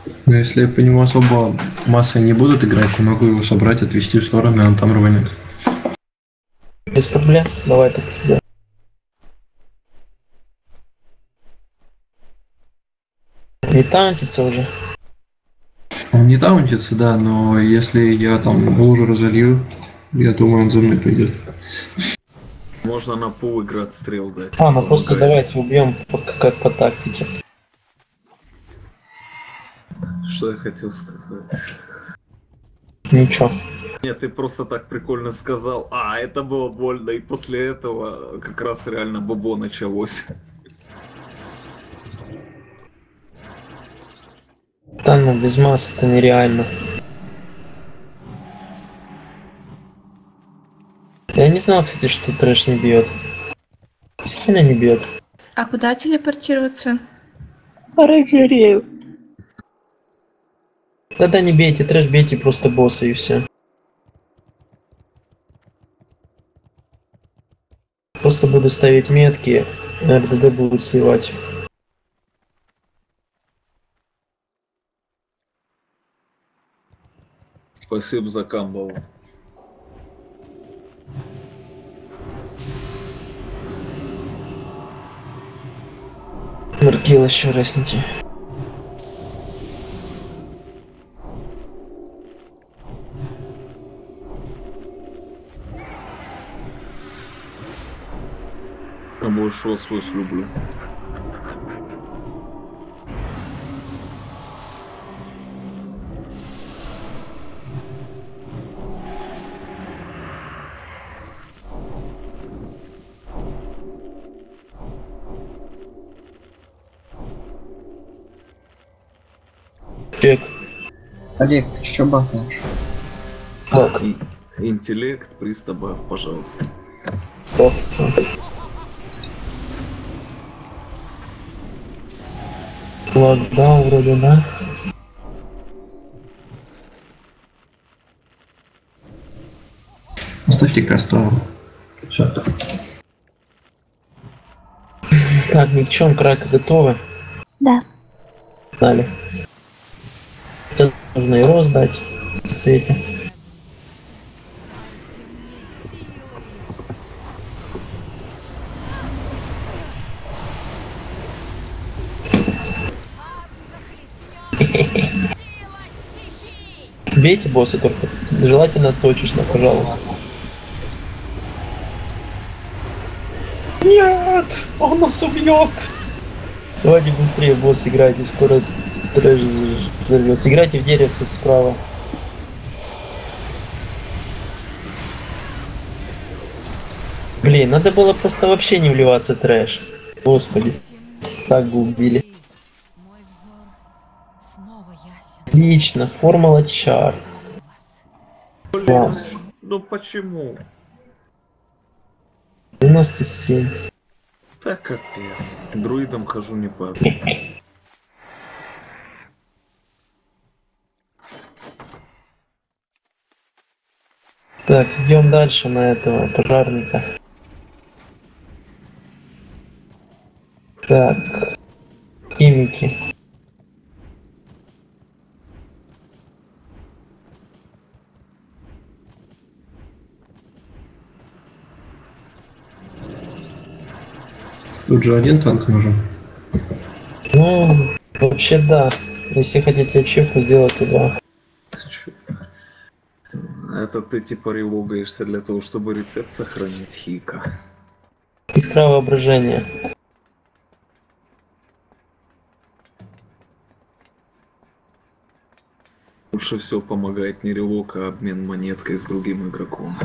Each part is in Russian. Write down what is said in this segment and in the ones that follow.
Но если по нему особо массой не будут играть, я могу его собрать, отвести в сторону, и он там рванет. Без проблем. Давай так и сделаем. Не танкится уже. Он не таунтится, да, но если я там лужу разолью, я думаю, он за мной придет. Можно на пол игры отстрел дать. Ну просто давайте убьем как по тактике. Что я хотел сказать? Ничего. Нет, ты просто так прикольно сказал, это было больно, и после этого как раз реально бобо началось. Да, ну без массы это нереально. Я не знал, кстати, что трэш не бьет. Сильно не бьет. А куда телепортироваться? Оранжерею. Тогда не бейте трэш, бейте просто босса и все. Просто буду ставить метки, РДД будут сливать. Спасибо за камбал. Маркил еще разните. Я больше вас люблю. Чек. Олег, ты что бахнешь? Так. Интеллект, приз добавь, пожалуйста. Локдаун вроде, да? Оставьте кастову. Все. Так, Микчон, Крака готовы? Да. Дали. Сейчас нужно его сдать в свете. Бейте босса только. Желательно точечно, пожалуйста. Нет! Он нас убьет! Давайте быстрее, босс, играйте, скоро трэш взорвется. Играйте в деревце справа. Блин, надо было просто вообще не вливаться трэш. Господи. Так бы убили. Отлично, формула чар. Класс. Ну почему? 97. Так капец. Друидом хожу не падает. Так, идем дальше на этого пожарника. Так, химики. Тут же один танк нужен. Ну, вообще да. Если хотите ачивку сделать, то да. Это ты типа релогаешься для того, чтобы рецепт сохранить, Хика. Искра воображения. Лучше всего помогает не релог, а обмен монеткой с другим игроком.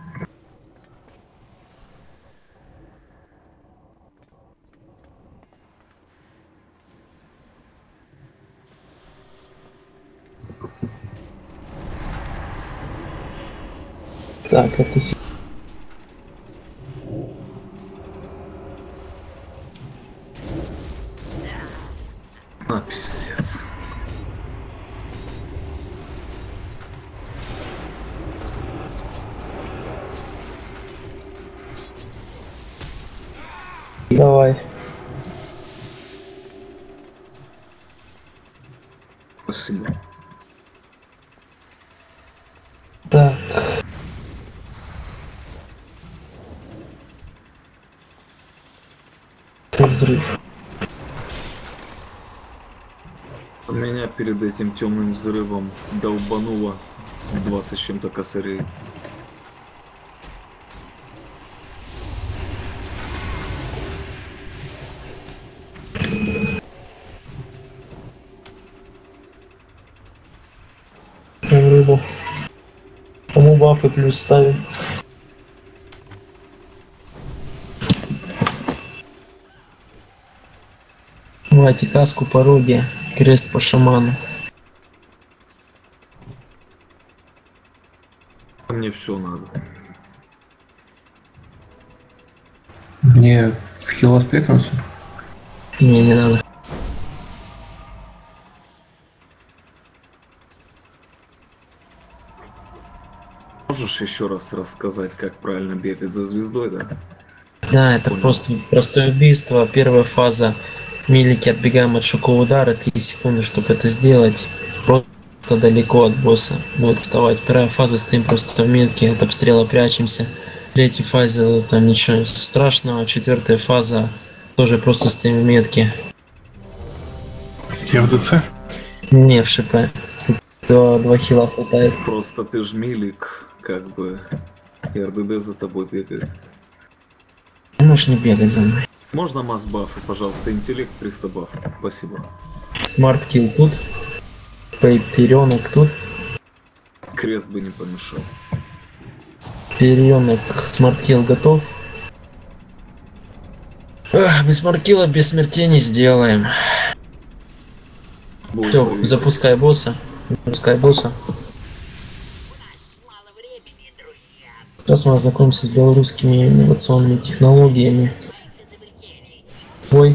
Так, это... Пиздец. Давай. Спасибо. Так. Взрыв. Меня перед этим темным взрывом долбануло 20 с чем-то косарей. Рыбу. Кому бафы плюс ставим? Давайте каску пороги, крест по шаману. Мне все надо. Мне в хил аспектнуться? Не надо. Можешь еще раз рассказать, как правильно бегать за звездой, да? Да, это Понял. просто простое убийство. Первая фаза. Милики отбегаем от шокового удара. 3 секунды, чтобы это сделать. Просто далеко от босса будет вставать. Вторая фаза, стоим просто в метке. От обстрела прячемся. Третья фаза, там ничего страшного. Четвертая фаза, тоже просто стоим в метке. Где в ДЦ? Не в ШП. Тут 2 хила хватает. Просто ты ж милик, как бы, и РДД за тобой бегает. Можешь не бегать за мной. Можно масс-бафы, пожалуйста, интеллект 300 баф. Спасибо. Смарт-килл тут. Перенок тут. Крест бы не помешал. Перенок. Смарт-килл готов. Без смарт-килла без смертей не сделаем. Будет Все, зависеть. запускай босса. Запускай босса. Сейчас мы ознакомимся с белорусскими инновационными технологиями. Ой.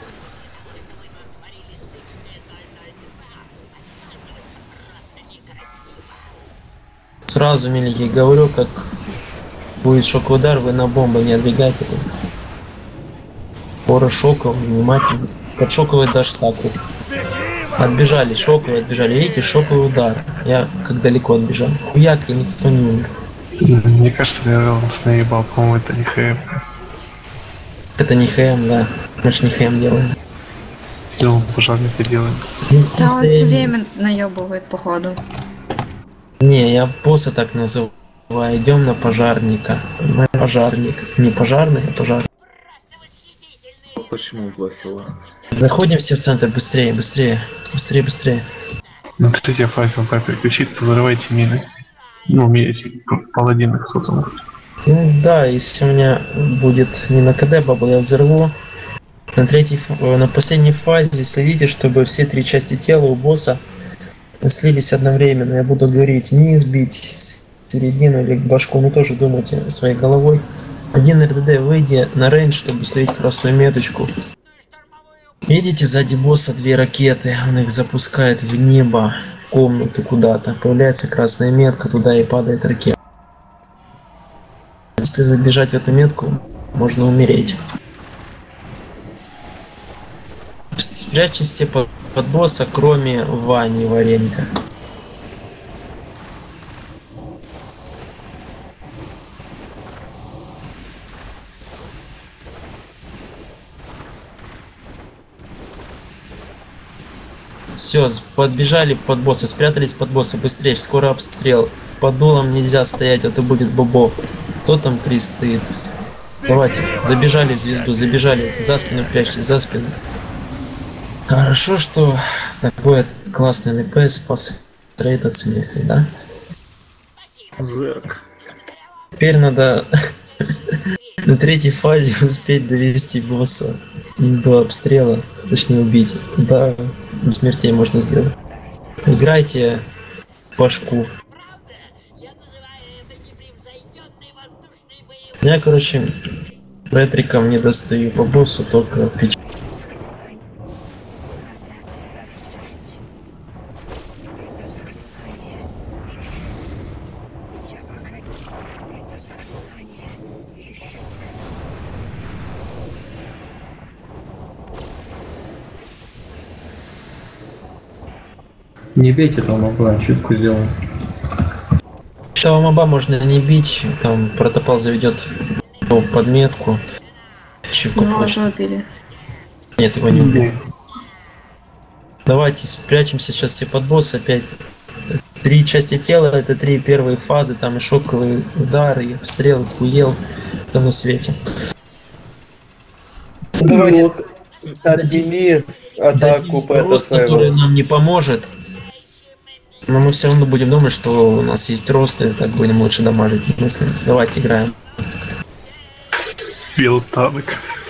Сразу, миленький, говорю, как будет шоковый удар, вы на бомбу не отбегайте. Пора шоков, внимательно. Под шоковый дашь саку. Отбежали, шоковые отбежали. Видите, шоковый удар. Я как далеко отбежал. Хуяк, и никто не умер. Мне кажется, я вас наебал, по-моему, это не ХМ. Это не ХМ, да. Мы ж не ХМ делаем. Делал пожарника делаем. Ну, в Да, он смысле, все время наебывает, походу. Не, я босса так называю. Идем на пожарника. Понимаешь, пожарник. Не пожарный, а пожарник. Почему 2 хила? Заходим все в центр, быстрее, быстрее. Быстрее, быстрее. На третьей фазе он переключит, взрывайте мины. Ну, эти паладины, кто там. Ну да, если у меня будет не на КД бабл, я взорву. На последней фазе следите, чтобы все 3 части тела у босса слились одновременно. Я буду говорить, не сбить середину или башку, но тоже думайте своей головой. Один РДД, выйди на рейндж, чтобы слить красную меточку. Видите, сзади босса 2 ракеты, он их запускает в небо, в комнату куда-то. Появляется красная метка, туда и падает ракета. Если забежать в эту метку, можно умереть. Спрячьтесь все под босса, кроме Вани Варенька. Все, подбежали под босса, спрятались под босса, быстрее, скоро обстрел. Под дулом нельзя стоять, а то будет бобо. Кто там Крис стоит? Давайте, забежали в звезду, забежали, за спину прячьтесь, за спину. Хорошо, что такой классный НП спас трейд от смерти, да? Зерк. Теперь надо на третьей фазе успеть довести босса до обстрела, точнее убить. Да, без смертей можно сделать. Играйте в башку. Я, короче, ретриком не достаю по боссу, только пич. Не бейте там моба, чистку сделаем. Что моба можно не бить, там протопал заведет подметку. Чивку Ну, просто. уже убили. Нет, его не убил. Давайте спрячемся сейчас все под босс опять. 3 части тела, это 3 первые фазы, там и шоковые удары, и обстрелы, хуел, все на свете. Давайте отними атаку по Рост, который нам не поможет. Но мы все равно будем думать, что у нас есть рост, и так будем лучше дамажить. Мысли. Давайте играем. Белтанк.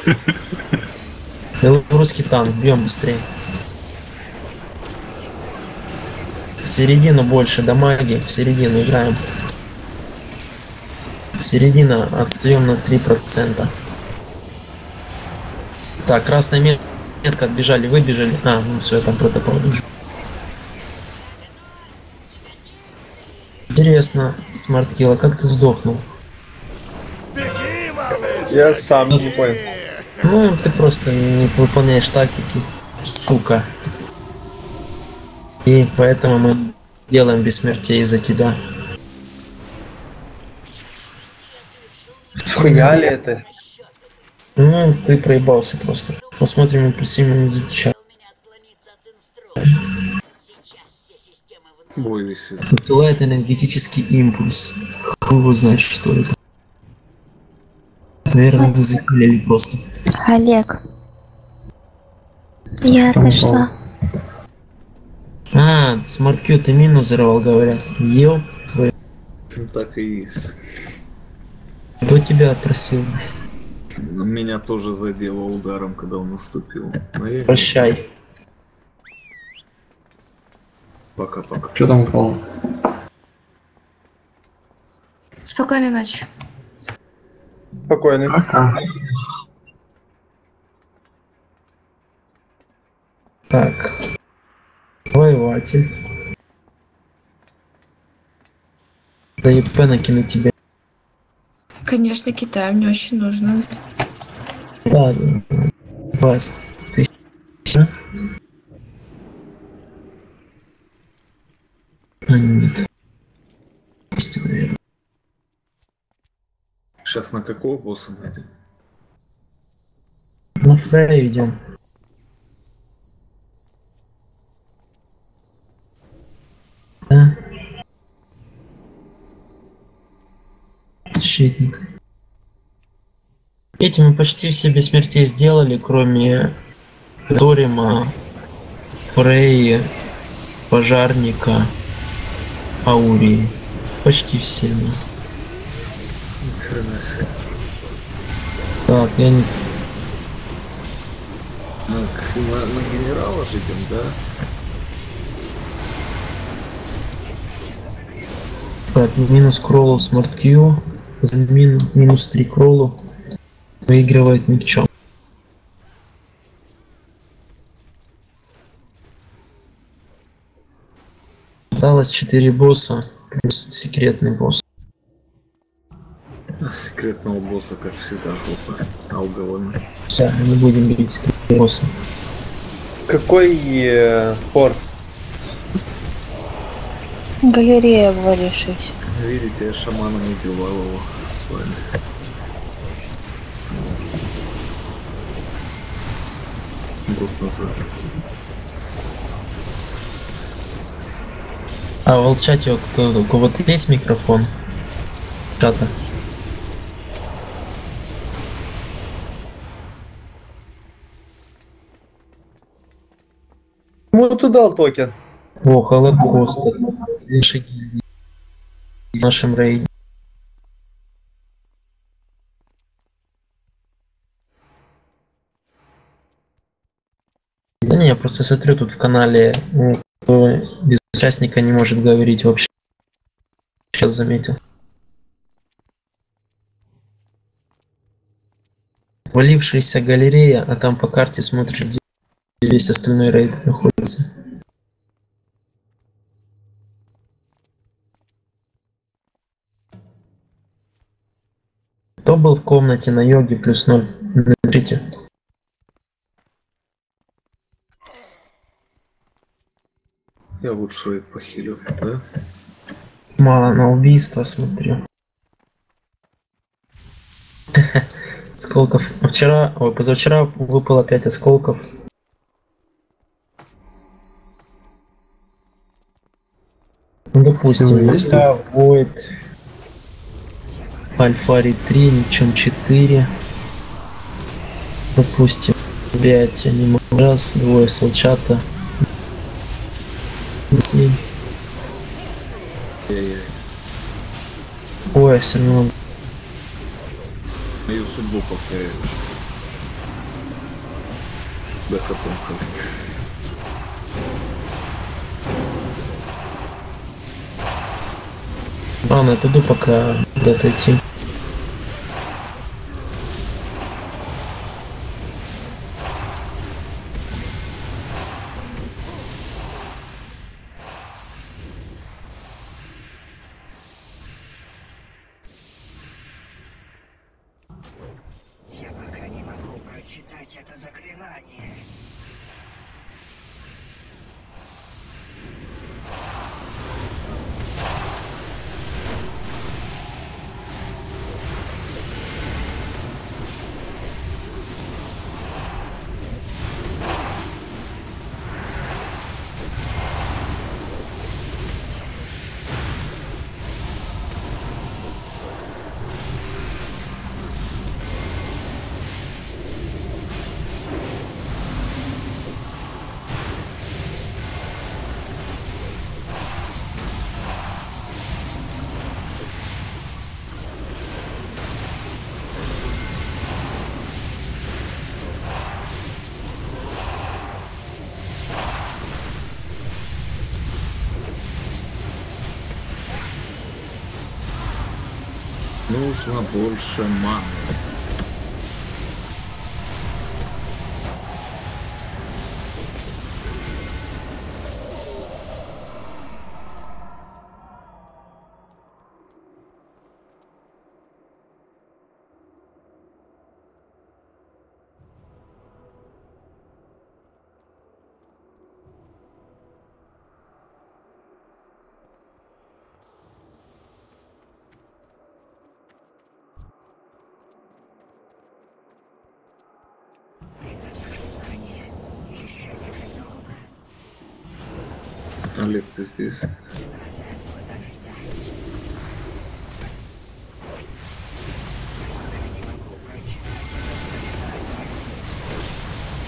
Белорусский танк, бьем быстрее. В середину больше дамаги, в середину играем. Середина, отстаем на 3%. Так, красная метка, отбежали, выбежали. А, ну все, там протопал уже. Интересно, смарткилла, как ты сдохнул? Я сам не понял. Ну, ты просто не выполняешь тактики, сука. И поэтому мы делаем бессмертие из-за тебя. Схуяли это? Ну, ты проебался просто. Посмотрим импульсивно изучать. Бой висит. Посылает энергетический импульс. Хуй его знает, что это. Наверное, вы закилили просто. Олег. Я отошла. А, смарт-Q ты мину взорвал, говорят. Ел? Ну, так и есть. Кто тебя просил? Меня тоже задело ударом, когда он наступил. Но я... Прощай. Пока-пока. Что там упало? Спокойной ночи. Спокойно. Пока. Так. Воеватель. Да ЕП накину тебе. Конечно, Китай мне очень нужно. Ладно. Вас. Ты... А, нет. Есть, наверное. Сейчас на какого босса мы идем? На Фрей идем. Да. Щитник. Эти мы почти все бессмертия сделали, кроме Торима, Фреи, Пожарника, Аурии. Почти все. Ну. Ни хрена себе. Так, я не... На генерала же идем, да? Так, минус кроллу смарт Q, за минус 3 кроллу выигрывает никчем. Осталось 4 босса плюс секретный босс. Секретного босса, как всегда, жопа. Алгованный. Все, мы не будем бить секретного босса. Какой форт? Галерея обвалившаяся. Видите, я шаманом убивал его с вами. Год назад. А в чате у кого-то есть микрофон? Чата. Кому ты дал токен? О, Холокост. В нашем рейде. Да не, я просто смотрю тут в канале, кто без участника не может говорить вообще. Сейчас заметил. Валившаяся галерея, а там по карте смотришь, где весь остальной рейд находится. Кто был в комнате на йоге плюс 0? Напишите. Я лучше рейд похилю, да? Мало на убийство смотрю. Осколков. Вчера, ой, позавчера выпало 5 осколков. Ну, допустим, Всё, есть пока Void, Альфари 3, Ничем 4. Допустим, 5 аниме раз, 2 солчата. 7. Ай-яй-яй. Ой, все равно. Мою судьбу повторяю. Да потом. Ладно, отойду пока куда-то идти. Я пока не могу прочитать это заклинание. Нужно больше маны. Это заклинание еще не готово. Олег, ты здесь? Надо подождать. Я не могу прочитать это заклинание.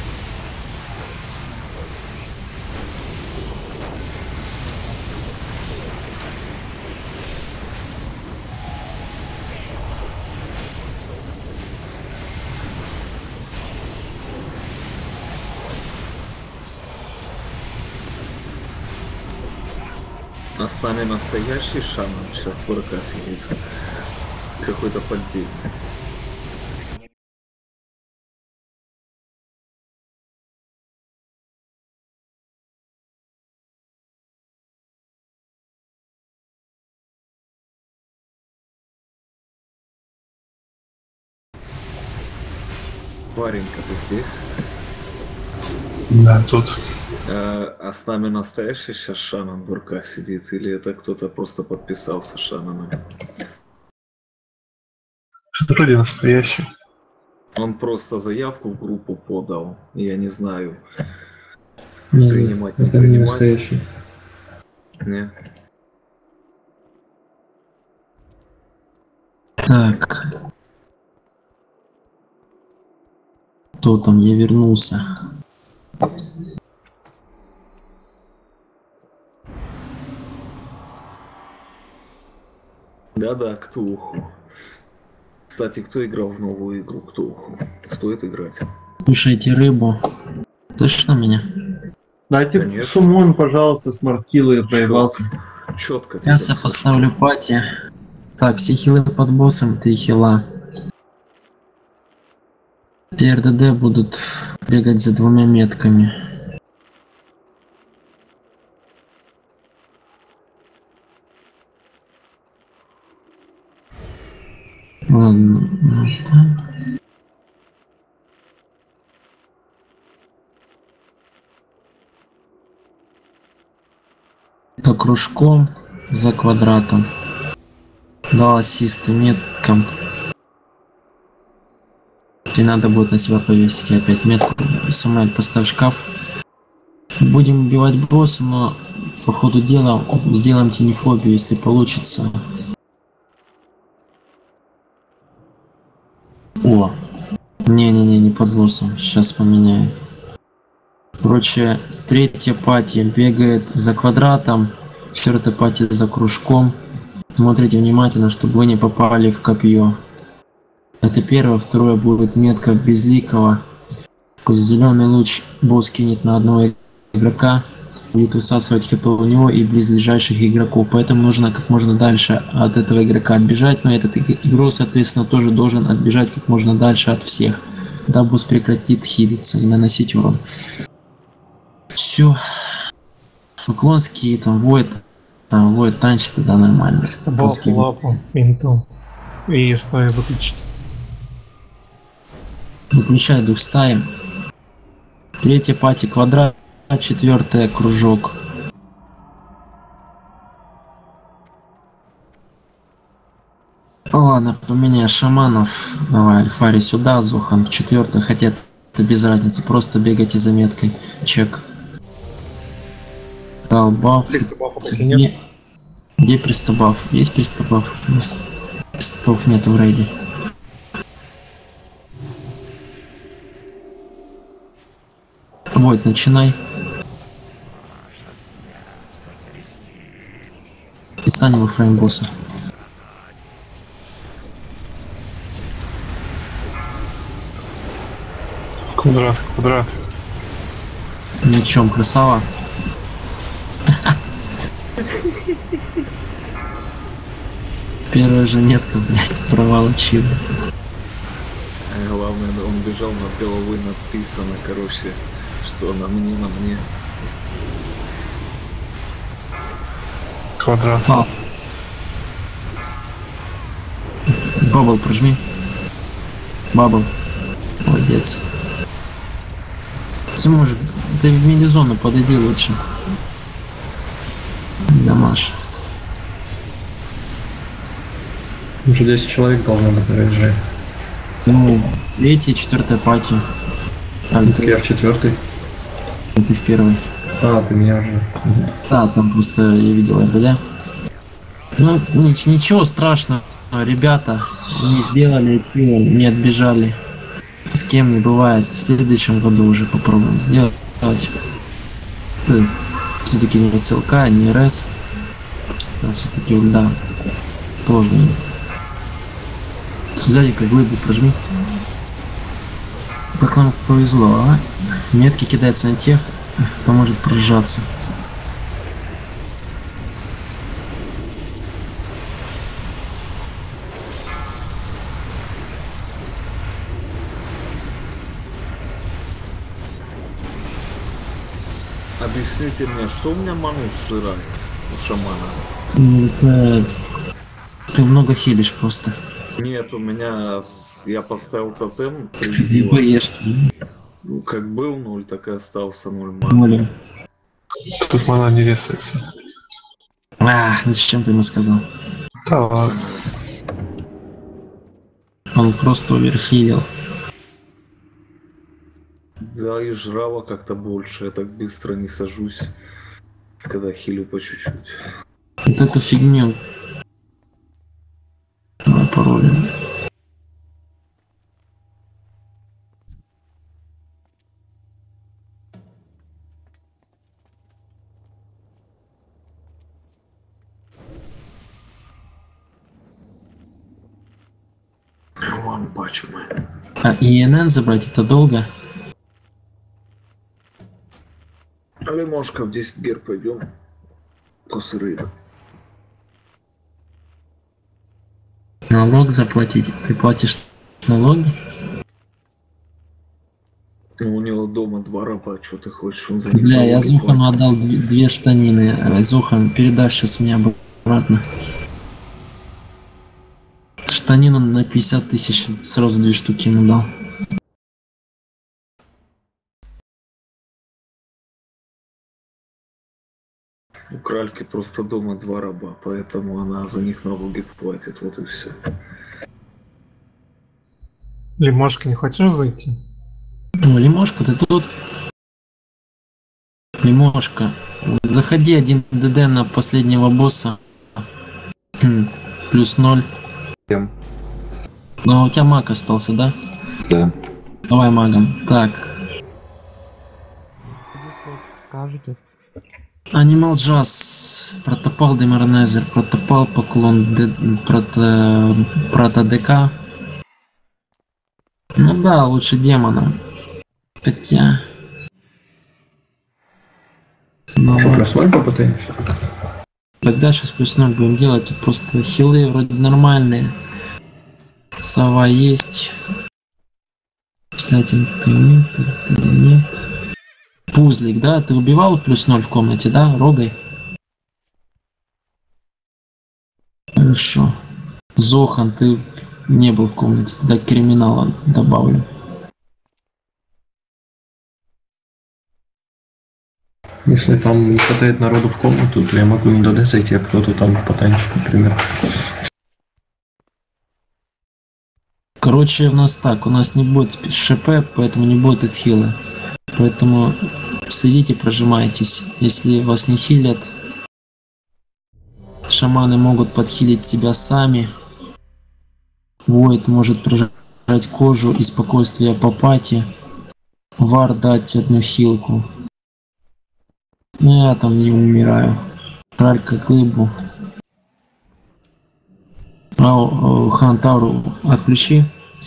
А с нами настоящий шаман сейчас в РК сидит. Какой-то поддельный. Варенька, ты здесь? Да, тут. А с нами настоящий сейчас шаман в РК сидит? Или это кто-то просто подписался шаманом? Что-то вроде настоящий. Он просто заявку в группу подал. Я не знаю, Нет, принимать, не это не принимать. настоящий. Не. Так. Кто там? Я вернулся. Да-да, Ктулху. Кстати, кто играл в новую игру Ктулху? Стоит играть. Кушайте рыбу. Слышно меня? Дайте Конечно. суммон, пожалуйста, смарт-киллу, я проебался. Четко. Сейчас я поставлю пати. Так, все хилы под боссом, 3 хила. Те РДД будут бегать за 2 метками. Ладно. За кружком, за квадратом. Дал ассисты меткам. И надо будет на себя повесить опять метку. Самуэль, поставь шкаф. Будем убивать босса, но по ходу дела сделаем тенефобию, если получится. О! Не под боссом. Сейчас поменяю. Короче, третья пати бегает за квадратом, четвертая пати за кружком. Смотрите внимательно, чтобы вы не попали в копье. Это первое, второе будет метка безликого. Зеленый луч босс кинет на одного игрока, будет высасывать хп у него и близлежащих игроков. Поэтому нужно как можно дальше от этого игрока отбежать, но этот игрок, соответственно, тоже должен отбежать как можно дальше от всех. Тогда босс прекратит хилиться и наносить урон. Все. Поклонский там воет танчит, тогда нормально. Балку, лапу, инту. И стаю выключить. Выключай дух стаи. Третья пати квадрат, четвертая кружок. Ладно, поменяй шаманов. Давай, Альфари сюда, Зухан в четвертый, хотя это без разницы, просто бегайте за меткой. Чек. Дал баф. Где пристабаф? Есть пристабаф? Пристабаф нету в рейде. Вот, начинай. И станем во фрейм босса. Квадрат, квадрат. Мечом, красава. Первая же нетка, блядь, провал очевидно. Главное, он бежал над головой, написано, короче, что на мне. Квадрат. Бабл прожми. Бабл. Молодец. Ты можешь, ты в мини-зону подойди лучше. Дамаш. Уже 10 человек должно быть на рейдже. Ну, третья, четвертая пати. Так, Так я в четвертый. ты в первый. А, ты меня уже. Да, там просто я видел это, да? Ну, ничего страшного, ребята не сделали, не отбежали. С кем не бывает. В следующем году уже попробуем сделать. Все-таки не СЛК, не РС. Там все-таки ульда. Сложное место. Сюда как глыбу прожми. Как нам повезло, а? Метки кидаются на тех, кто может прожаться. Объясните мне, что у меня ману сжирает у шамана? Это... Ты много хилишь просто. Нет, у меня я поставил тотем. Ты боишь. Ну, как был 0, так и остался 0 маны. Тут мана не ресается. Зачем ты ему сказал? Да ладно. Он просто оверхилил. Да, и жрала как-то больше, я так быстро не сажусь, когда хилю по чуть-чуть. Вот эту фигню. Пароль. Вон, бачу мы. А ИНН забрать это долго? Лимошка в 10 гер пойдем. После рейда. Налог заплатить? Ты платишь налоги? Ну, у него дома 2 раба, что ты хочешь, он за них Бля, я налоги Зухану платит. отдал две штанины. Зухан, передашь сейчас мне обратно. Штанину на 50 тысяч, сразу 2 штуки ему дал. У Кральки просто дома 2 раба, поэтому она за них налоги платит, вот и все. Лимошка, не хочешь зайти? О, Лимошка, ты тут? Лимошка, заходи 1 ДД на последнего босса. Плюс 0. Но у тебя маг остался, да? Да. Давай магом. Так. Скажете? Animal Jazz, Протопал Демарнезер, Протопал Поклон, Прото ДК. Ну да, лучше демона. Хотя... Ну, Плюс 0 попытаемся? тогда сейчас плюс 0 будем делать. Тут просто хилы вроде нормальные. Сова есть. Кстати, нет. Пузлик, да? Ты убивал плюс 0 в комнате, да? Рогой? Хорошо. Зохан, ты не был в комнате. Тогда криминала добавлю. Если там не хватает народу в комнату, то я могу не ДД зайти, а кто-то там потанчит, например. Короче, у нас так, у нас не будет ШП, поэтому не будет отхила. Поэтому следите, прожимайтесь. Если вас не хилят, шаманы могут подхилить себя сами. Воид может прожать кожу и спокойствие по пати. Вар дать 1 хилку. Я там не умираю. Кралька глыбу. Хантару отключи.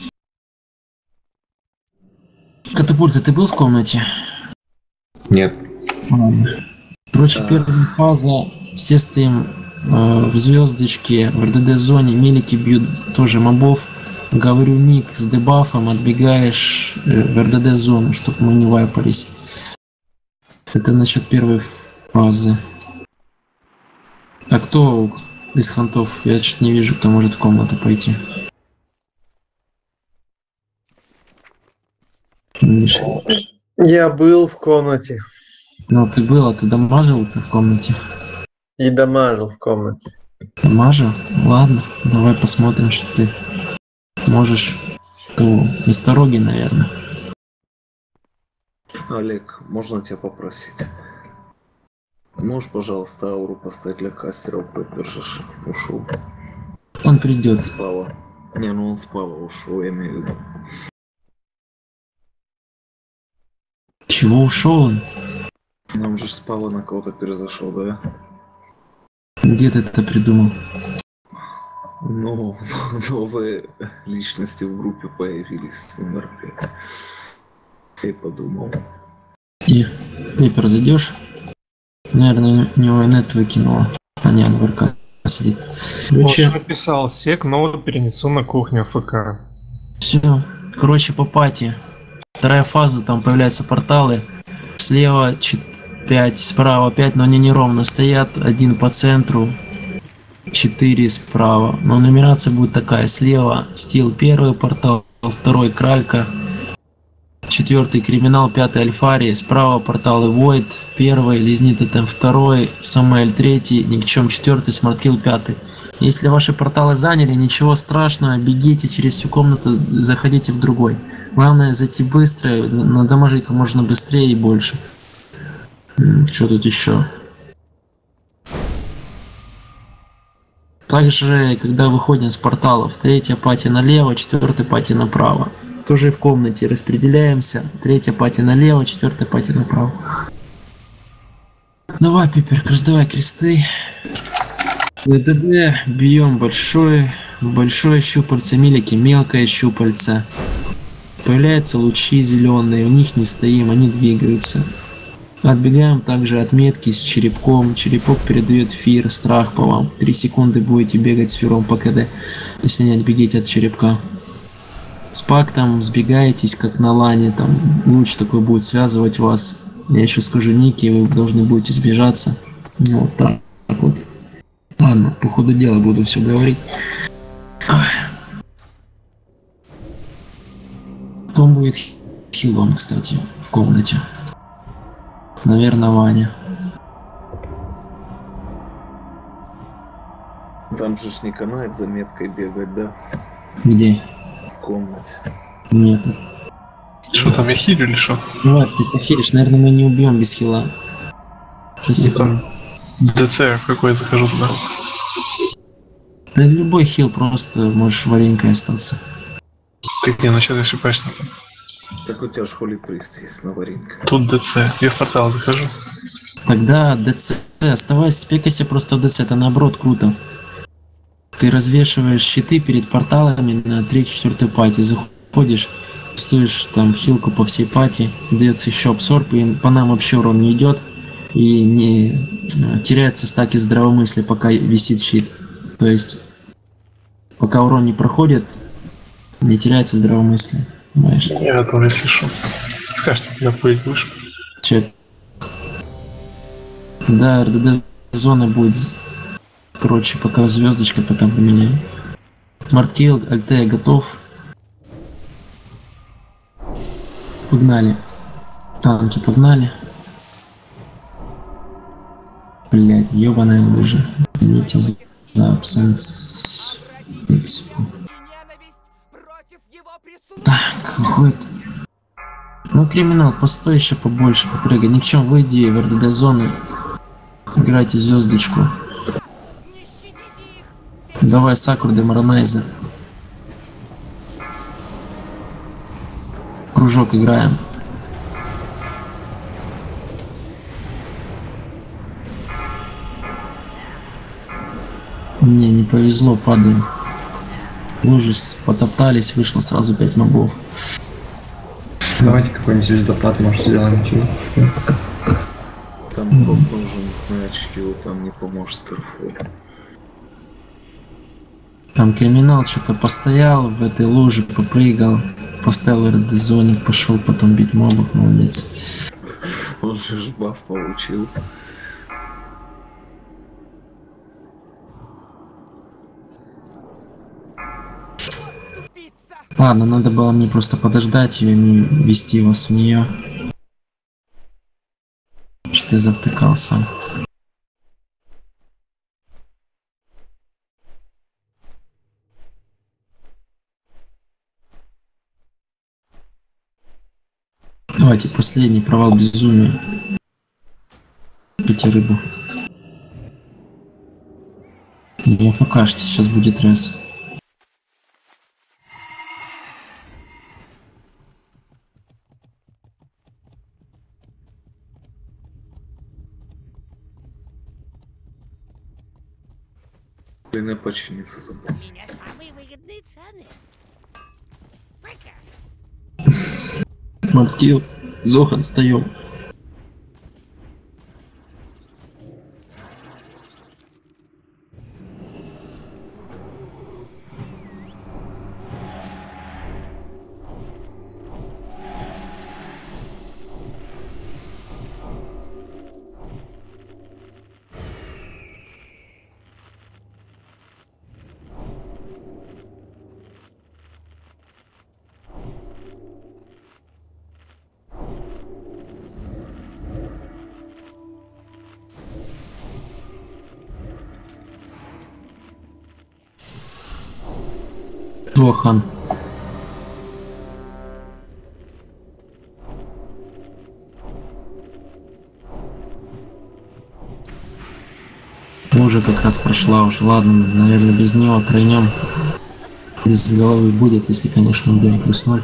Катапульта, ты был в комнате? Нет. Ладно. Короче, первая фаза. Все стоим в звездочке, в РДД-зоне. Мелики бьют тоже мобов. Говорю ник с дебафом, отбегаешь в РДД-зону, чтобы мы не вайпались. Это насчет первой фазы. А кто из хантов? Я что-то не вижу, кто может в комнату пойти. Видишь? Я был в комнате. Ну ты был, а ты дамажил ты в комнате? И дамажил в комнате. Дамажил? Ладно, давай посмотрим, что ты можешь. Мистер Роги, наверное. Олег, можно тебя попросить? Можешь, пожалуйста, ауру поставить для кастеров, поддержишь? Ушел. Он придет. Спава. Не, ну он спава ушел, я имею в виду. Чего ушел он? Нам же спава на кого-то произошел, да? Где ты это придумал? Ну, новые личности в группе появились, номер 5. Я подумал. И Пеппер зайдешь? Наверное, у него инет выкинула. А не, он в РК сидит. Короче, написал сек, но перенесу на кухню ФК. Все. Короче, по пати. Вторая фаза, там появляются порталы. Слева 5, справа 5, но они неровно стоят. 1 по центру, 4 справа. Но нумерация будет такая. Слева стил первый портал, второй кралька, 4 криминал, 5 альфарий, справа порталы Void, 1 Лизнит Тотем 2, Самуэль 3, Никчем 4, Смарткилл 5. Если ваши порталы заняли, ничего страшного, бегите через всю комнату, заходите в другой. Главное зайти быстро, надамажить как можно быстрее и больше. Что тут еще? Также, когда выходим с порталов, 3 пати налево, 4 пати направо. Тоже в комнате распределяемся. 3 пати налево, 4 пати направо. Давай, Пипер, раздавай кресты. ДД бьем большое щупальце, милики мелкое щупальце. Появляются лучи зеленые, в них не стоим, они двигаются. Отбегаем также от метки с черепком. Черепок передает фир, страх по вам. 3 секунды будете бегать с фиром по КД, если не отбегите от черепка. С пактом сбегаетесь, как на лане, там луч такой будет связывать вас. Я еще скажу ники, и вы должны будете сбежаться. Вот так вот. Ладно, по ходу дела буду все говорить. Кто будет хилом, кстати, в комнате? Наверное, Ваня. Там же ж не канает за меткой бегать, да? Где? В комнате. Нет. Что там, я хилю или что? Ну ладно, ты пофилишь, наверное, мы не убьем без хила. Если там ДЦ какой захожу туда. Да любой хил, просто можешь варенькой остаться. Ты не начал ошибаешься. Так у тебя ж холи прист есть на вареньке. Тут ДЦ. Я в портал захожу. Тогда ДЦ, оставайся, спекайся просто в ДЦ, это наоборот круто. Ты развешиваешь щиты перед порталами на 3-4 пати, заходишь, стоишь там хилку по всей пати, дается еще абсорб, и по нам вообще урон не идет, и не теряется стаки здравомыслия, пока висит щит. То есть, пока урон не проходит, не теряется здравомыслие, понимаешь? Я готов, если что. Скажешь, когда будет выше. Чек. Да, РДД зона будет, короче, пока звездочка, потом поменяем. Мартил, Альтея готов. Погнали. Танки погнали. Блять, ебаная лужа. Извините за абсенс. Так, выходит. Ну, криминал, постой еще побольше, попрыгай. Ни к чему, выйди в РДД зону. Играйте звездочку. Давай, Сакур, деморонайзер. Кружок играем. Не повезло, падаем. Ужас, потоптались, вышло сразу 5 мобов. Давайте какой-нибудь звездопад, может, сделаем чего. Там бог нужен на очки, там не поможет Старфоль. Там криминал что-то постоял в этой луже, попрыгал, поставил РД-зоник, пошел потом бить мобов, молодец. Он же ж баф получил. Ладно, надо было мне просто подождать ее, не вести вас в нее. Что ты завтыкал сам. Давайте последний провал безумия. Пейте рыбу. Не фокашьте, сейчас будет рез. Блин, я починиться забыл. У меня самые выгодные цены. Мартил, Зохан, встаем. Зохан. Уже как раз прошла уже. Ладно, наверное, без него тройнем. Без головы будет, если, конечно, убьем плюс 0.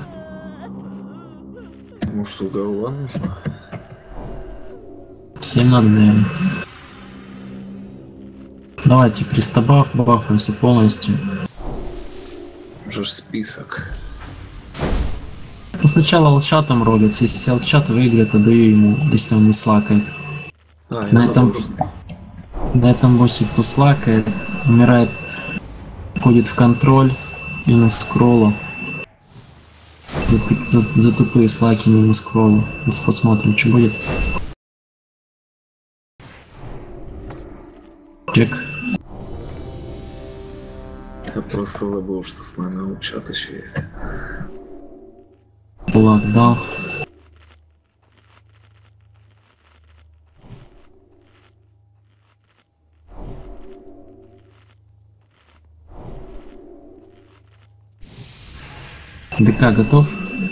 Может, у голова нужна? Всем надо, наверное. Давайте пристабаф, бафаемся полностью. Уже ж список. Ну, сначала алчатом ролится. Если алчат выиграет, отдаю ему, если он не слакает. А, На этом боссе, кто слакает, умирает, входит в контроль, минус скроллу. За тупые слаки минус скроллу. Сейчас посмотрим, что будет. Чек. Я просто забыл, что с нами чат еще есть. Кулак дал. ДК готов?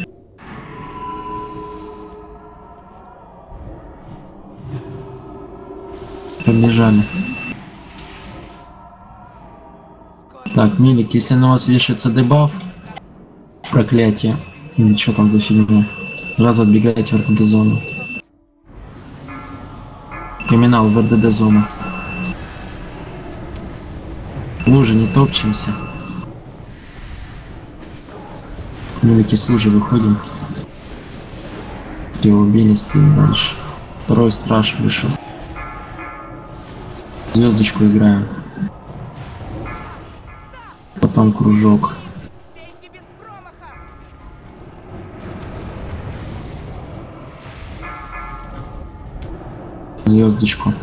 Побежали. Так, Милик, если на вас вешается дебаф, проклятие, или что там за фигня, сразу отбегаете в РДД зону. Криминал в РДД зону. В луже не топчемся. Милики с лужи выходим. Где убили, стоим дальше. Второй страж вышел. Звездочку играем. Потом кружок. Звездочку.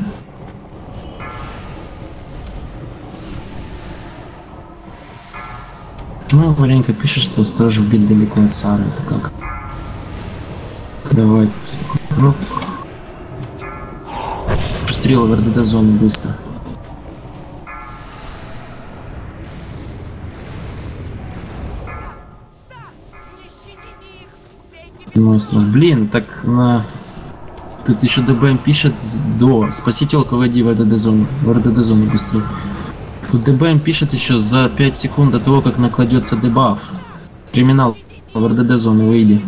Ну, Варенька пишет, что страж убит далеко от Сары. Это как? Давай. Ну. Стрелы в РДД зону быстро. Монстров. Блин, так на... Тут еще ДБМ пишет до. Спасите води в РДД зону. В РДД зону быстрее. Тут ДБМ пишет еще за 5 секунд до того, как накладется дебаф. Криминал в РДД зону, выйди.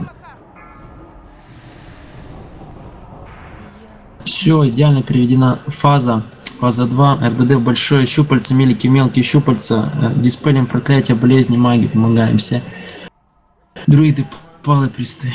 Все, идеально переведена фаза. Фаза 2. РДД большое щупальце, мелкие мелкие щупальца. Диспелим проклятия, болезни, маги. Помогаем все. Друиды, палы, присты.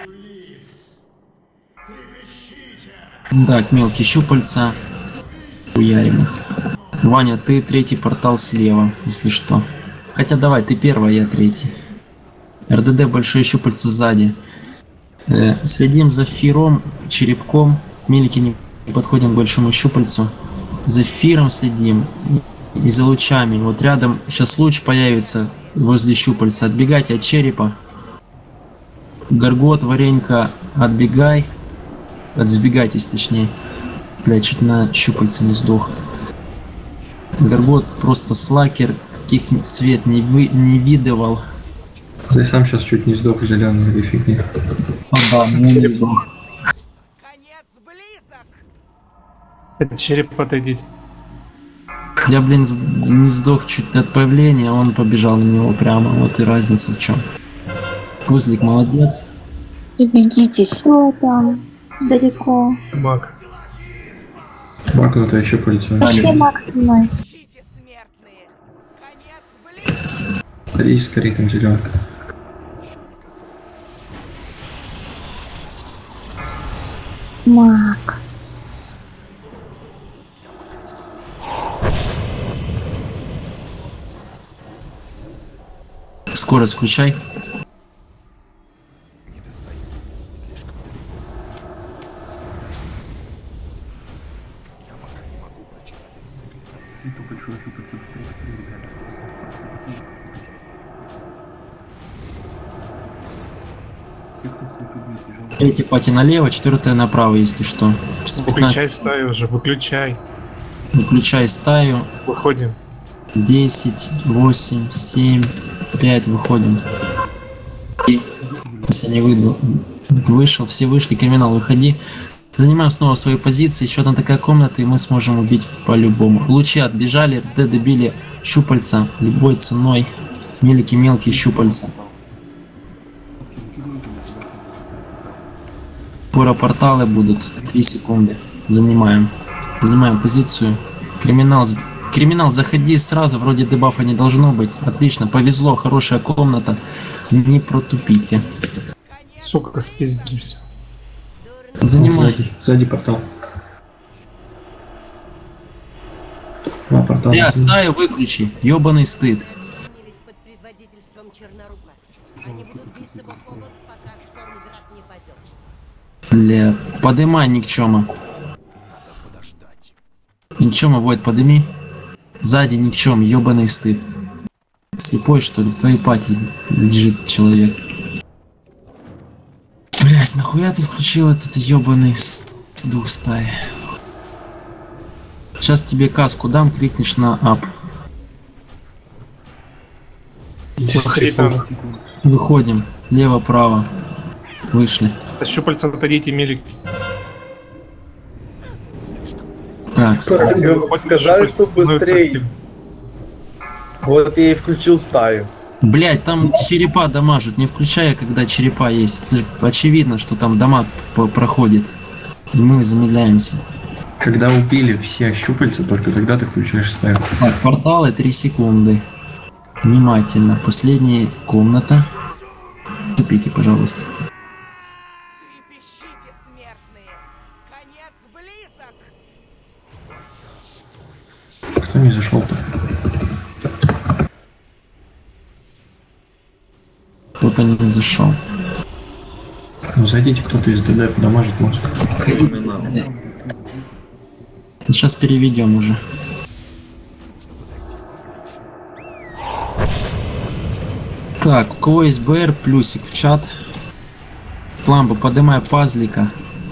Так, мелкие щупальца. Хуярим их. Ваня, ты третий портал слева, если что. Хотя давай, ты первый, я третий. РДД большое щупальце сзади. Следим за Фиром, черепком. Мелики не подходим к большому щупальцу. За Фиром следим. И за лучами. Вот рядом сейчас луч появится возле щупальца. Отбегайте от черепа. Горгот, Варенька, отбегай. Отбегайтесь, точнее. Блять, чуть на щупальце не сдох. Горгот просто слакер, каких свет не видывал. Ты сам сейчас чуть не сдох в зеленой этой фигне. О, да, мне не сдох. От череп отойдите. Я, блин, не сдох чуть от появления, он побежал на него прямо. Вот и разница в чем. Кузлик молодец. Сбегитесь. Что там? Далеко. Маг. Мак, ну ты еще полетел. Пошли, Макс, со мной. Скорее, скорее, там зеленка. Мак. Скорость включай. Третья пати налево, четвертая направо, если что. Выключай стаю уже, выключай. Выключай стаю. Выходим. 10, 8, 7, 5, выходим. И, если не выйду, вышел, все вышли, криминал, выходи. Занимаем снова свои позиции, еще там такая комната, и мы сможем убить по-любому. Лучи отбежали, РД добили щупальца любой ценой. Мелкие щупальца. Скоро порталы будут, 3 секунды. Занимаем позицию. Криминал, заходи сразу, вроде дебафа не должно быть. Отлично, повезло, хорошая комната. Не протупите. Сука, спиздили все. Занимай. Сзади портал. Портал. Бля, стаю выключи, ёбаный стыд. Бля, подымай никчема. Никчема, Войд, подыми. Сзади никчем, ёбаный стыд. Слепой, что ли? В твоей пати лежит человек. Блять, нахуя ты включил этот ёбаный с двух стаи? Сейчас тебе каску дам, крикнешь на ап. Нахрена? Выходим. Лево-право. Вышли. Щупальца отойдите, мелик. Так, Сказали, что быстрее. Вот я и включил стаю. блять, там черепа дамажат. Не включая, когда черепа есть. Это очевидно, что там дамаг проходит. И мы замедляемся. Когда убили все щупальца, только тогда ты включаешь стаю. Так, порталы 3 секунды. Внимательно. Последняя комната. Вступите, пожалуйста. Трепещите, смертные! Конец близок! Кто не зашел-то? Кто-то не зашел. Ну зайдите, кто-то из ДД подамажит мозг. Сейчас переведем уже. Так, у кого есть БР, плюсик в чат. Пламба, поднимай пазлика.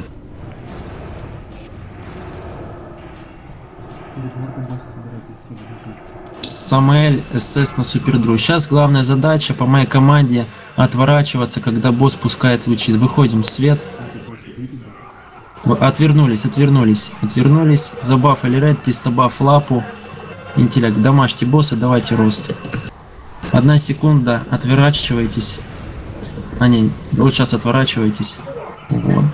Самуэль, СС на супердру. Сейчас главная задача по моей команде отворачиваться, когда босс пускает лучи. Выходим в свет. Отвернулись. Забафали ред, пристабаф лапу. Интеллект. Домашьте босса, давайте рост. 1 секунда, отворачивайтесь. А не, вот сейчас отворачивайтесь. Вот.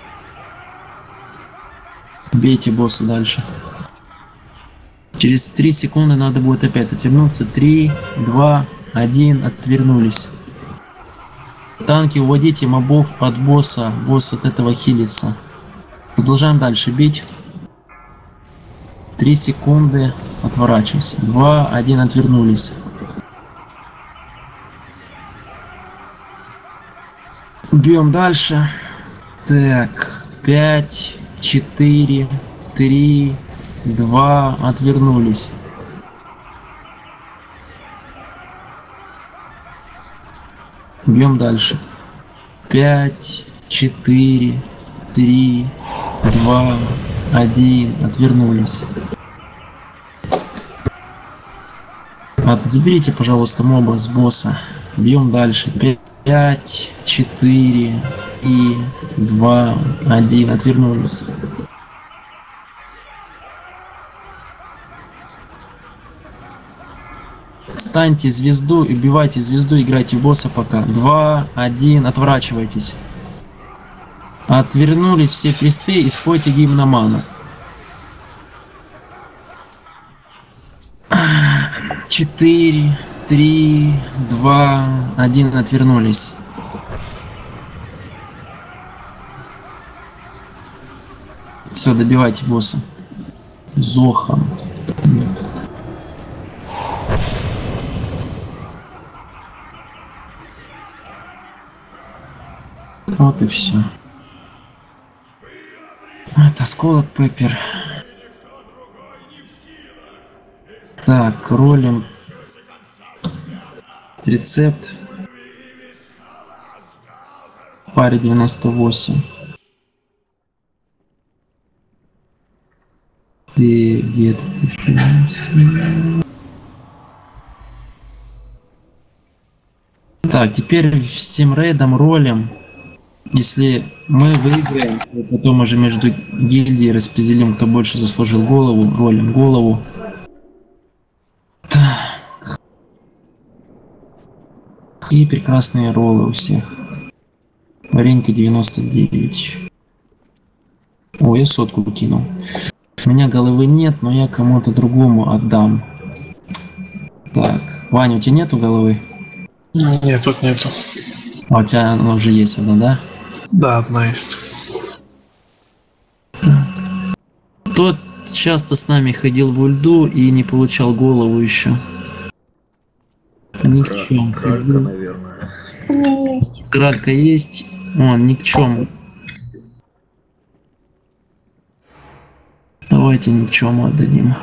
Бейте босса дальше. Через 3 секунды надо будет опять отвернуться. 3, 2, 1, отвернулись. Танки, уводите мобов от босса. Босс от этого хилится. Продолжаем дальше бить. 3 секунды, отворачивайся. 2, 1, отвернулись. Бьем дальше. Так, 5, 4, 3, 2, отвернулись. Бьем дальше. 5, 4, 3, 2, 1, отвернулись. Заберите, пожалуйста, моба с босса. Бьем дальше. 5, 4, и 2, 1, отвернулись. Станьте звезду и убивайте звезду, играйте в босса пока. 2, 1, отворачивайтесь. Отвернулись все кресты и спойте гимн на ману. 4, 3, 2, 1, отвернулись. Все, добивайте босса. Зохом. Вот и все. Это осколок Пеппер. Так, ролим. Рецепт. Паре 98. И где-то ты. Так, теперь всем рейдом ролим. Если мы выиграем, то потом уже между гильдией распределим, кто больше заслужил голову. Ролим голову. Так. И прекрасные роллы у всех. Варенька 99. О, я 100 кинул. У меня головы нет, но я кому-то другому отдам. Так, Ваня, у тебя нету головы? Нет, тут нету. А у тебя она уже есть одна, да? Да, одна есть. Тот часто с нами ходил в ульду и не получал голову еще. Ни к чему. Кралька, наверное. У меня есть. Кралька есть. Он ни к чему. Давайте ни к чему отдадим.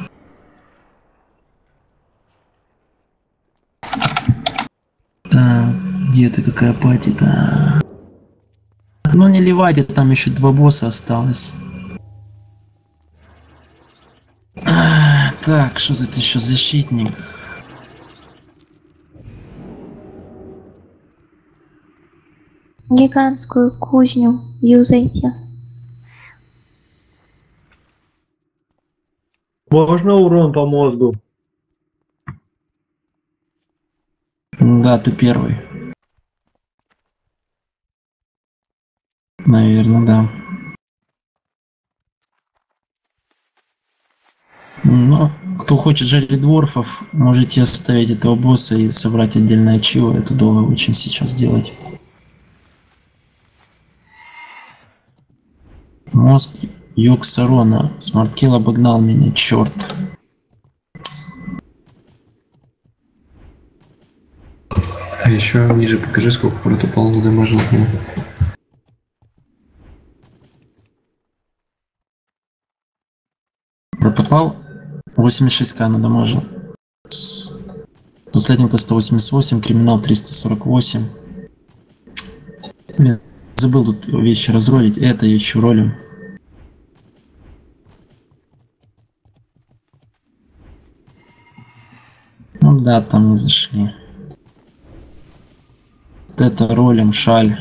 Так, где ты, какая пати-то? Ну не ливайте, там еще 2 босса осталось. Так, что тут еще защитник? Гигантскую кузню юзайте. Можно урон по мозгу? Да, ты первый. Наверное, да. Но кто хочет жарить дворфов, можете оставить этого босса и собрать отдельное чио. Это долго очень сейчас делать. Мозг Йоксарона. Смарткилл обогнал меня, черт. А еще ниже покажи, сколько протопал задамажил от него. Протопал 86к надамажил. Последника 188, криминал 348. Блин, забыл тут вещи разролить. Это я еще ролим. Ну да, там мы зашли. Вот это ролим, шаль.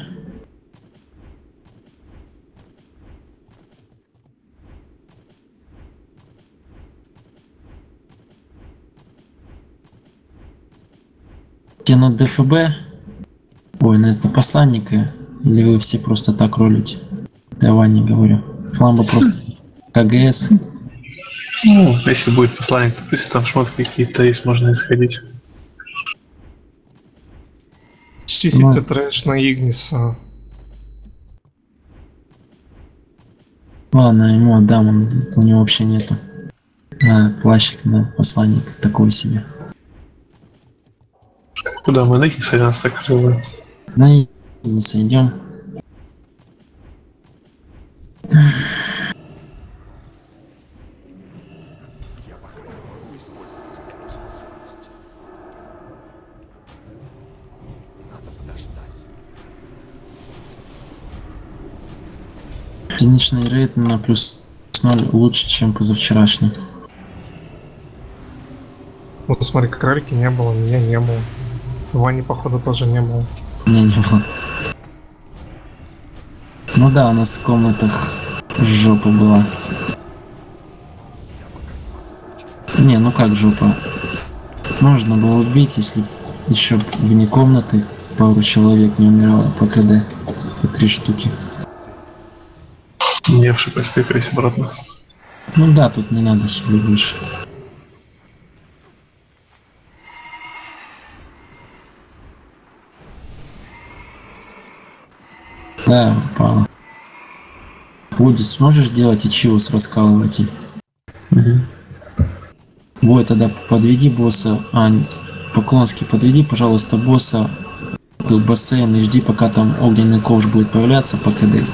Тебе на ДФБ? Ой, на это посланника? Или вы все просто так ролите? Давай не говорю. Фламба просто КГС. Ну, если будет посланник, то пусть там шмотки какие-то есть, можно исходить. Чистите трэш на Игниса. Ладно, ему отдам, у него вообще нету. Плащик на посланник такой себе. Куда мы найти нас так живы? На не сойдем. Единичный рейд на плюс 0 лучше, чем позавчерашний. Вот смотри, как ралики не было, меня не было. Вани, походу, тоже не было. Меня не было. Ну да, у нас в комнатах жопа была. Не, ну как жопа? Можно было убить, если еще вне комнаты пару человек не умирало по КД. По 3 штуки. Не, в ШПСП крейсь обратно. Ну да, тут не надо хили больше. Да, упало. Вуди, сможешь делать Ичиус раскалыватель? Вот, тогда подведи босса. Поклонский, подведи, пожалуйста, босса к бассейну и жди, пока там огненный ковш будет появляться по КД.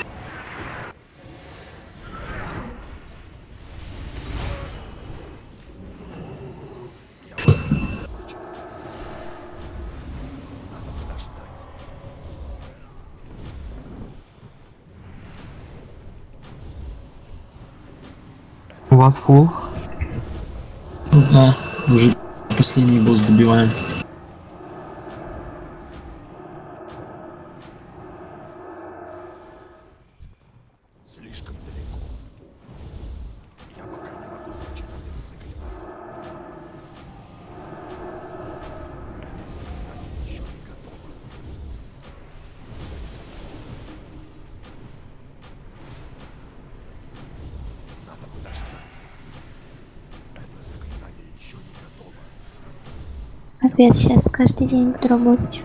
У вас фул? Да, уже последний босс добиваем. Слишком далеко. Я пока не могу прочитать это заклинание. Это заклинание еще не готово. Надо подождать. Это заклинание еще не готово. Опять сейчас каждый день буду работать.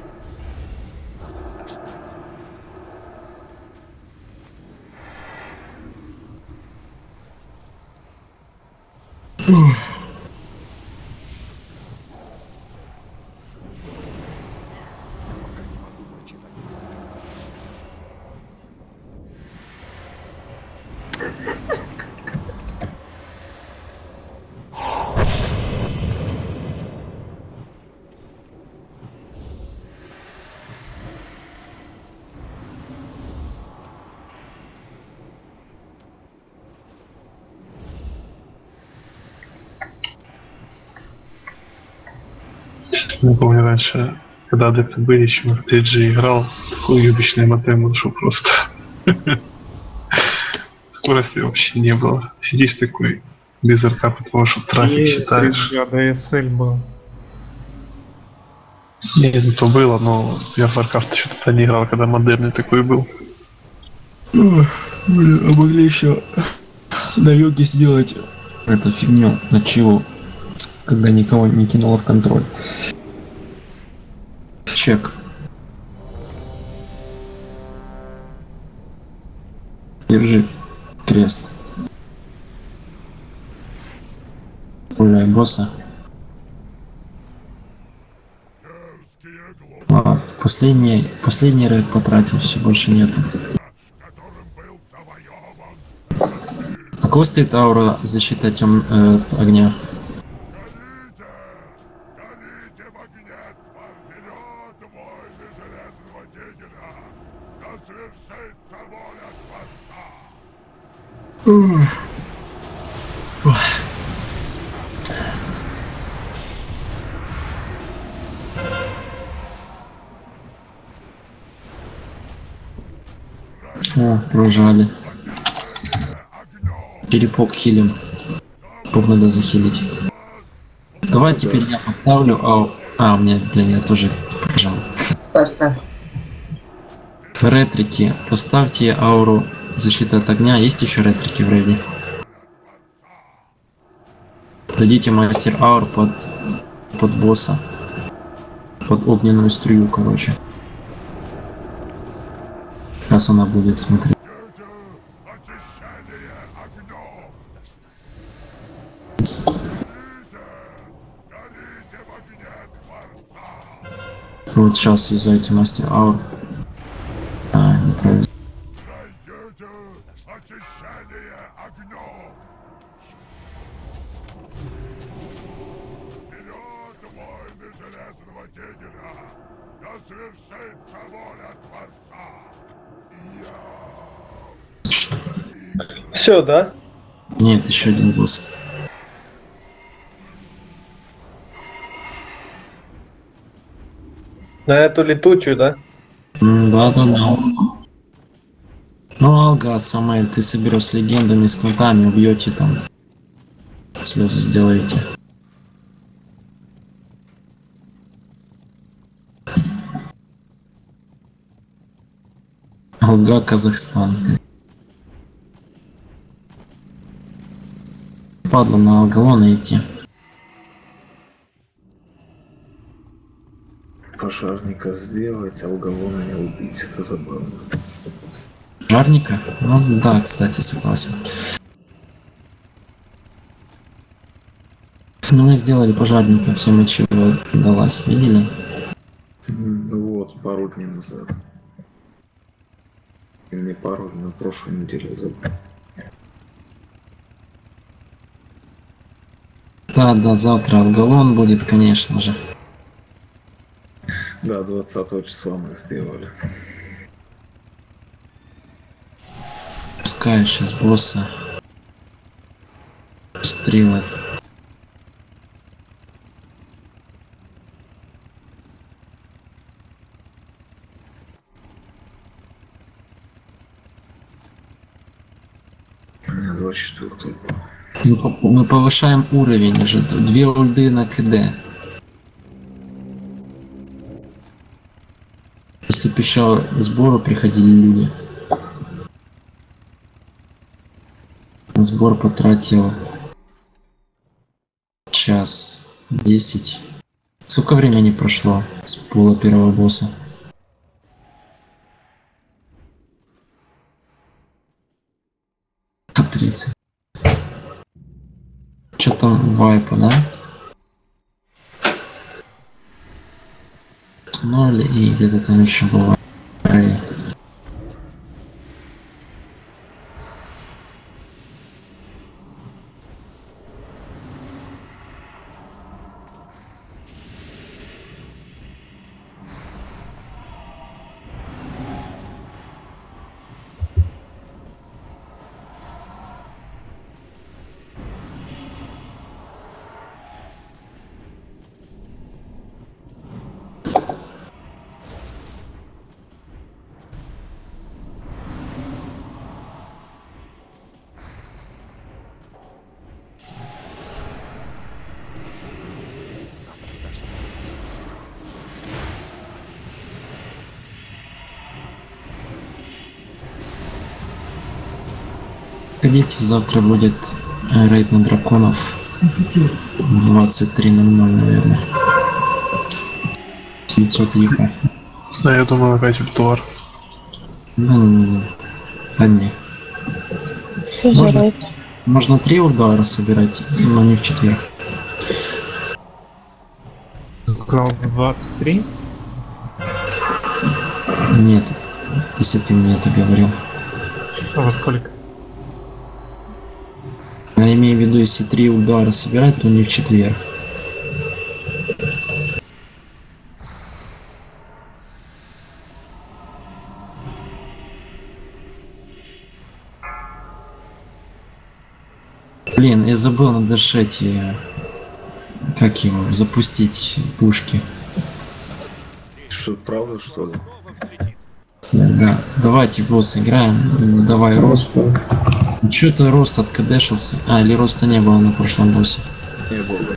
Не помню раньше. когда адепты были еще в TG играл, такой юбичный мотем, что просто скорости вообще не было. Сидишь такой без рта, потому что трафик считаешь. ADSL был. Нет, ну то было, но я в Warcraft что-то не играл, когда модерный такой был. Блин, а могли еще на йоге сделать эту фигню на чего, когда никого не кинуло в контроль. Чек. Держи крест. Гуляй босса. А, последний рэд потратил, все, больше нету. А кого стоит аура защита огня? О, прожали. Черепок хилим. Черепок надо захилить. Давай теперь я поставлю мне, блин, я тоже пожал. Ставь. Ретрики. Поставьте ауру защиты от огня. Есть еще ретрики в рейде? Дадите мастер аур под босса. Под огненную струю, короче. Раз она будет, смотри. Вот сейчас юзайте мастер аур. Неправильно. Все, да? Нет, еще один босс. На эту летучую, да? Да. Ну, Алга, Самель, ты соберешь с легендами, с кнутами, убьете там. Слезы сделаете. Алга, Казахстан. Падла на Алгалона идти. Пожарника сделать, а Алгалона не убить, это забавно. Пожарника? Ну да, кстати, согласен. Ну мы сделали пожарника, всем чего далась, видели? Вот, пару дней назад. Не пару, на прошлой неделе забыл. Да, завтра Алгалон будет, конечно же. Да, 20 числа мы сделали. Пускай сейчас босса. Стрелы. У меня 24 был. Мы повышаем уровень уже. 2 ульды на КД. Если бы еще к сбору приходили люди. Сбор потратил час 10. Сколько времени прошло с пола первого босса? Так 30. Что там вайпа, да? С 0 и где-то там еще бывает. Ходите, завтра будет рейд на драконов. 23:00, наверное. 900 ЕП. Да, я думаю, опять в двор. Да не. Можно 3 удара собирать, но не в четверг. Сказал 23? Нет, если ты мне это говорил. А во сколько? Я имею в виду, если 3 удара собирать, то не в четверг. Блин, я забыл на дашете, как его, запустить пушки. Что, правда, что ли? Да, давайте босс играем, давай рост. Что-то рост откадешился. А, или роста не было на прошлом боссе. Не было.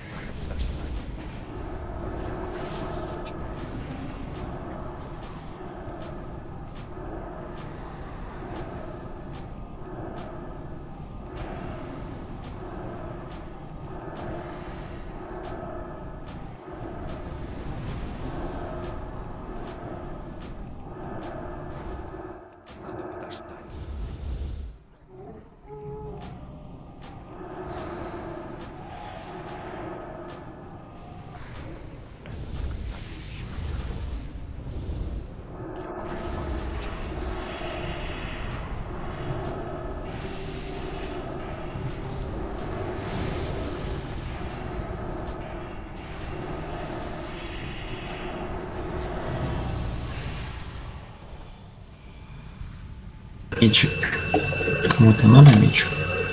Мечик. Кому-то надо меч.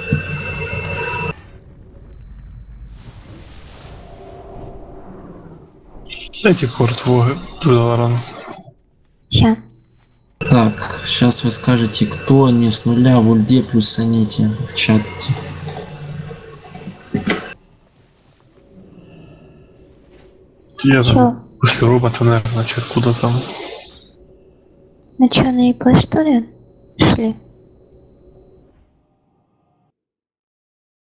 Дайте порт в Джудаларану. Ща. Так, сейчас вы скажете, кто не с нуля, вот где плюсаните в чате. Я Чё? там после робота, наверное, значит, откуда там. На чё, на ИП что ли? Шли?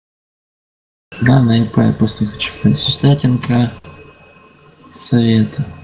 Да, на ИП я просто хочу понять. Суслятинка совета.